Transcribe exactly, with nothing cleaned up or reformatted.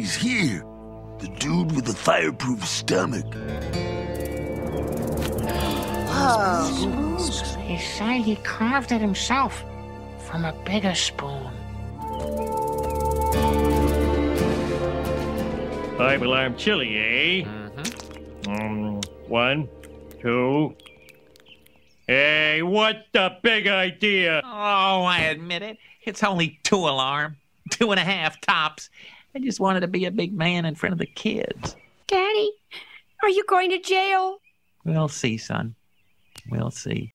he's here. The dude with the fireproof stomach. Oh. He said he carved it himself from a bigger spoon. Five alarm chili, eh? Mm-hmm. Um, one, two. Hey, what the big idea? Oh, I admit it. It's only two alarm. Two and a half tops. I just wanted to be a big man in front of the kids. Daddy, are you going to jail? We'll see, son. We'll see.